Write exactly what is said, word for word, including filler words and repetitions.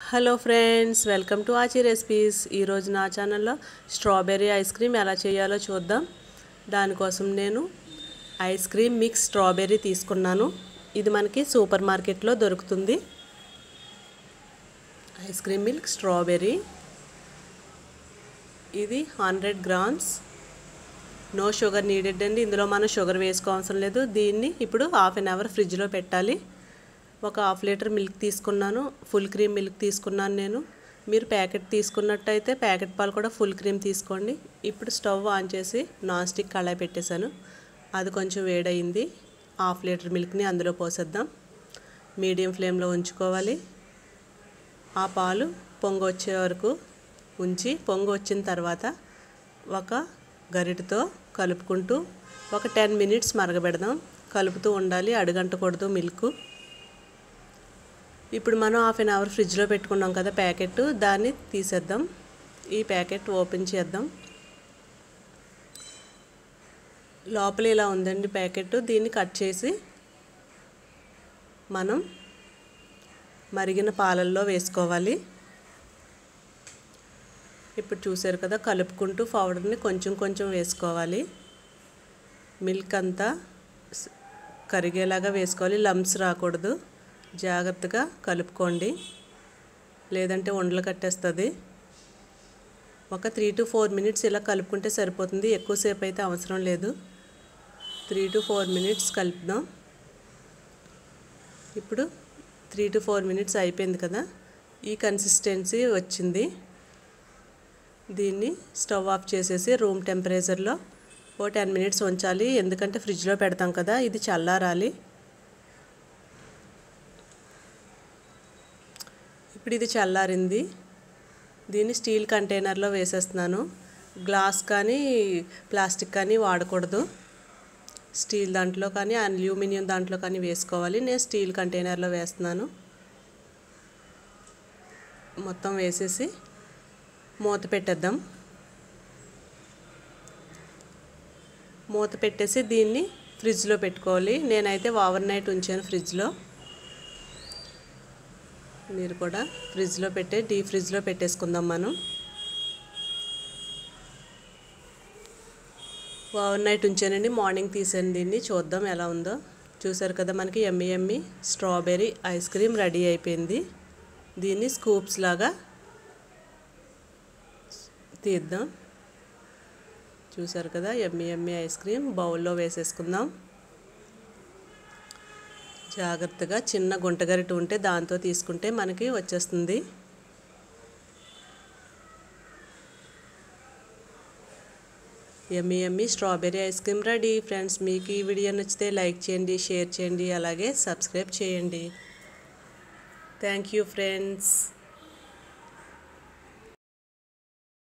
Hello friends, welcome to Achi recipes. ఈరోజు నా ఛానల్లో స్ట్రాబెర్రీ ఐస్ క్రీమ్ ఎలా చేయాలో చూద్దాం. దానికోసం నేను ఐస్ క్రీమ్ మిక్స్ స్ట్రాబెర్రీ తీసుకున్నాను. ఇది మనకి సూపర్ మార్కెట్లో దొరుకుతుంది. ఐస్ క్రీమ్ మిల్క్ స్ట్రాబెర్రీ ఇది hundred grams. No sugar needed అండి. ఇందులో మనం షుగర్ వేసుకోవాల్సిన లేదు. దీన్ని ఇప్పుడు హాఫ్ అన్ అవర్ ఫ్రిడ్జ్లో పెట్టాలి. ఒక హాఫ్ లీటర్ మిల్క్ తీసుకున్నాను. ఫుల్ క్రీమ్ మిల్క్ తీసుకున్నాను నేను. మీరు ప్యాకెట్ తీసుకున్నట్టయితే ప్యాకెట్ పాలు కూడా ఫుల్ క్రీమ్ తీసుకోండి. ఇప్పుడు స్టవ్ ఆన్ చేసి నాన్ స్టిక్ కళాయి పెట్టేశాను. అది కొంచెం వేడయింది. హాఫ్ లీటర్ మిల్క్ని అందులో పోసేద్దాం. మీడియం ఫ్లేమ్లో ఉంచుకోవాలి. ఆ పాలు పొంగు వచ్చే వరకు ఉంచి పొంగు వచ్చిన తర్వాత ఒక గరిటెతో కలుపుకుంటూ ఒక టెన్ మినిట్స్ మరగబెడదాం. కలుపుతూ ఉండాలి, అడుగంటకూడదు మిల్క్. ఇప్పుడు మనం హాఫ్ అన్ అవర్ ఫ్రిడ్జ్లో పెట్టుకున్నాం కదా ప్యాకెట్, దాన్ని తీసేద్దాం. ఈ ప్యాకెట్ ఓపెన్ చేద్దాం. లోపల ఇలా ఉందండి ప్యాకెట్. దీన్ని కట్ చేసి మనం మరిగిన పాలల్లో వేసుకోవాలి. ఇప్పుడు చూసారు కదా, కలుపుకుంటూ పౌడర్ని కొంచెం కొంచెం వేసుకోవాలి. మిల్క్ అంతా కరిగేలాగా వేసుకోవాలి. లంప్స్ రాకూడదు. జాగ్రత్తగా కలుపుకోండి, లేదంటే ఉండలు కట్టేస్తుంది. ఒక త్రీ టు ఫోర్ మినిట్స్ ఇలా కలుపుకుంటే సరిపోతుంది. ఎక్కువసేపు అయితే అవసరం లేదు. త్రీ టు ఫోర్ మినిట్స్ కలుపుదాం. ఇప్పుడు త్రీ టు ఫోర్ మినిట్స్ అయిపోయింది కదా, ఈ కన్సిస్టెన్సీ వచ్చింది. దీన్ని స్టవ్ ఆఫ్ చేసేసి రూమ్ టెంపరేచర్లో ఓ టెన్ మినిట్స్ ఉంచాలి. ఎందుకంటే ఫ్రిడ్జ్లో పెడతాం కదా, ఇది చల్లారాలి. ఇప్పుడు ఇది చల్లారింది. దీన్ని స్టీల్ కంటైనర్లో వేసేస్తున్నాను. గ్లాస్ కానీ ప్లాస్టిక్ కానీ వాడకూడదు. స్టీల్ దాంట్లో కానీ అల్యూమినియం దాంట్లో కానీ వేసుకోవాలి. నేను స్టీల్ కంటైనర్లో వేస్తున్నాను. మొత్తం వేసేసి మూత పెట్టేద్దాం. మూత పెట్టేసి దీన్ని ఫ్రిడ్జ్లో పెట్టుకోవాలి. నేనైతే ఓవర్ నైట్ ఉంచాను ఫ్రిడ్జ్లో. మీరు కూడా ఫ్రిడ్జ్లో పెట్టే డీప్ ఫ్రిడ్జ్లో పెట్టేసుకుందాం మనం. Over night ఉంచానండి. మార్నింగ్ తీసాను దీన్ని. చూద్దాం ఎలా ఉందో. చూసారు కదా, మనకి yummy yummy strawberry ice cream ready అయిపోయింది. దీన్ని స్కూప్స్ లాగా తీద్దాం. చూసారు కదా, ఎమ్మి ఎమ్మి ఐస్ క్రీమ్ బౌల్లో వేసేసుకుందాం. జాగ్రత్తగా చిన్న గుంటగరిట ఉంటే దాంతో తీసుకుంటే మనకి వచ్చేస్తుంది. Yummy yummy strawberry ice cream ready. Friends, మీకు ఈ వీడియో నచ్చితే లైక్ చేయండి, షేర్ చేయండి, అలాగే సబ్స్క్రైబ్ చేయండి. Thank you friends.